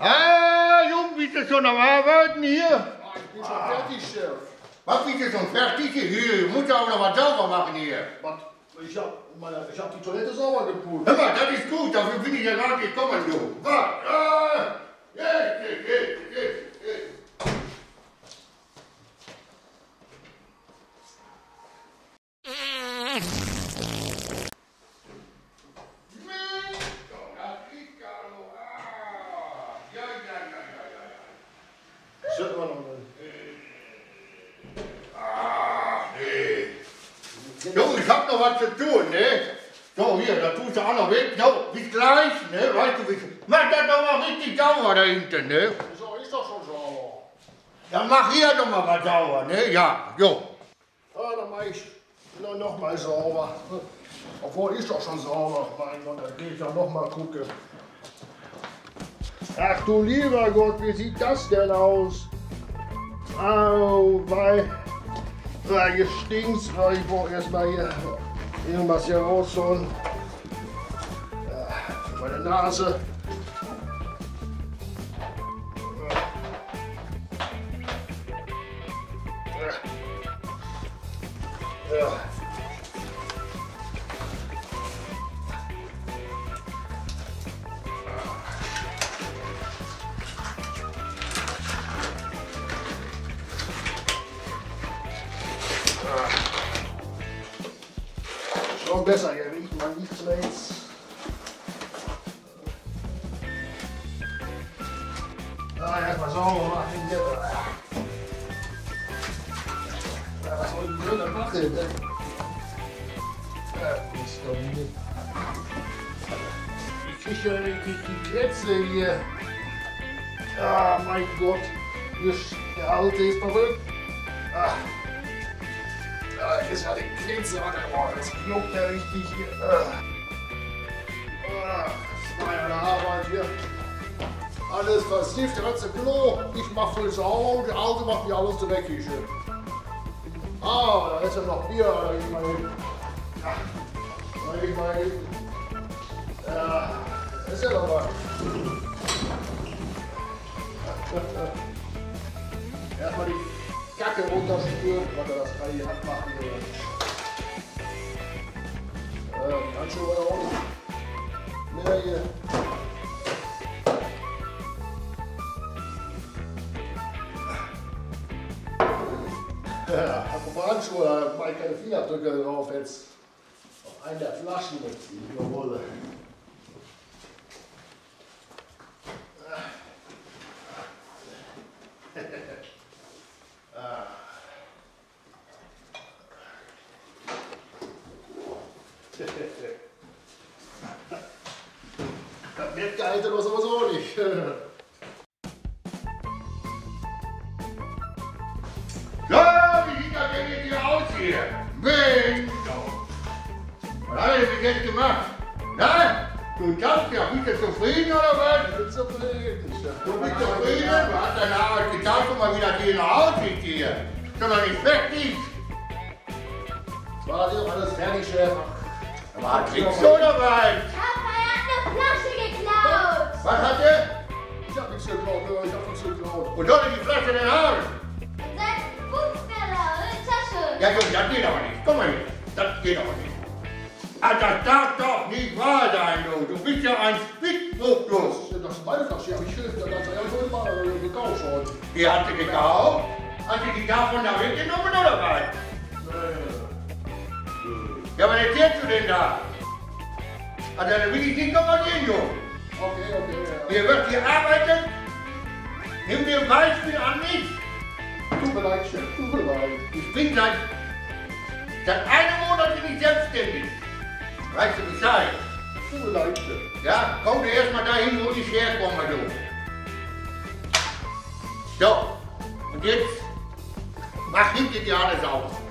Ah, Junge, bist du schon am Arbeiten hier? Ja, ich bin schon fertig, Chef. Was, bist du schon fertig hier? Du musst ja auch noch was sauber machen hier. Was? Ich hab die Toilette sauber geputzt. Hör mal, das ist gut, dafür bin ich ja gerade gekommen, du. Was? Jetzt. Schütteln wir noch mal. Jo, ich hab noch was zu tun, ne? So, hier, da tust du auch noch weg. Jo, bis gleich, ne? Weißt du, mach das doch mal richtig sauber da hinten, ne? Wieso, ist doch schon sauber. Dann mach hier doch mal was sauber, ne? Ja, jo. Ja, dann mach ich noch mal sauber. Obwohl, ist doch schon sauber. Mein Gott, da geh ich dann noch mal gucken. Ach du lieber Gott, wie sieht das denn aus? Au, weil hier stinkt's. Ich brauche erstmal hier irgendwas hier rausholen. Für meine Nase. Ja. Schon besser, hier riecht man nichts mehr jetzt. Erstmal sauber machen hier. Was soll ich denn da machen? Ist doch nicht. Ich kriege ja die Krätze hier. Ah, mein Gott. Der Alte ist verrückt. Jetzt ist ja die Krätze. Oh, das juckt ja richtig hier. Das war ja eine Arbeit hier. Alles versifft, der ganze Klo. Ich mach voll sauber und der Alte macht mir alles dreckig. Da ist ja noch Bier. Da geh ich mal hin. Ist ja noch was. Erstmal die Kacke runterspüren, weil er das gerade hier abmachen will. Die Handschuhe war auch nicht mehr hier. Apropos Handschuhe, da mache ich keine Fingerabdrücke drauf jetzt. Auf einen der Flaschen jetzt, die ich überhole. Das wird gehalten oder sowieso nicht. Ja, wie sieht das denn jetzt hier aus hier? Mensch, was hat er denn bis jetzt gemacht? Na, du tappst ja, bist du zufrieden oder was? Ich bin zufrieden. Du bist zufrieden? Du hast deine Arbeit getan, guck mal, wie das hier noch aussieht hier. Ist doch noch nicht fertig. War hier alles fertig, Chef. Aber kriegst du oder was? Papa, er hat eine Flasche geklaut! Was hat er? Ich hab nichts geklaut, ich hab nichts geklaut. Wo soll die Flasche denn haben? Sein Fußfäller, eine Tasche! Ja, Junge, das geht aber nicht. Komm mal hier. Das geht aber nicht. Ah, das darf doch nicht wahr sein, du. Du bist ja ein Spitzbruchlos. Das ist meine Flasche, die hab ich ganz ehrlich mal gekauft schon. Die hat sie gekauft? Hat sie die davon da weggenommen oder was? Ja, was erzählst du denn da? Also, da will ich nicht nochmal sehen, Junge. Okay, ja. Hier wird gearbeitet. Nimm dir ein Beispiel an mich. Tut mir leid, Chef, tut mir leid. Ich bin seit einem Monat bin ich selbstständig. Weißt du Bescheid? Tut mir leid, Chef. Ja, komm dir erstmal dahin, wo ich herkomme, du. So, und jetzt mach hinter dir alles auf.